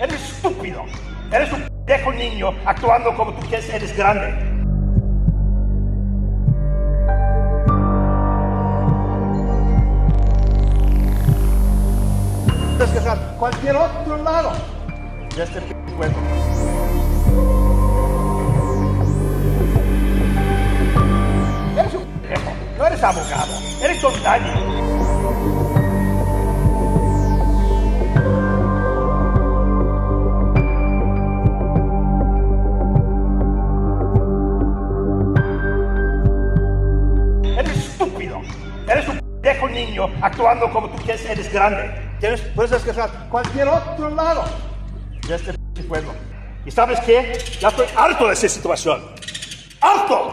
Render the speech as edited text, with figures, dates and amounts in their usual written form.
Eres estúpido. Eres un pendejo niño actuando como tú quieres, eres grande. Tienes que hacer cualquier otro lado de este juego. Eres un pendejo. No eres abogado. Eres Don Dani. Eres un pendejo niño actuando como tú quieres, eres grande. Puedes hacer cualquier otro lado de este juego. ¿Y sabes qué? Ya estoy harto de esa situación. ¡Harto!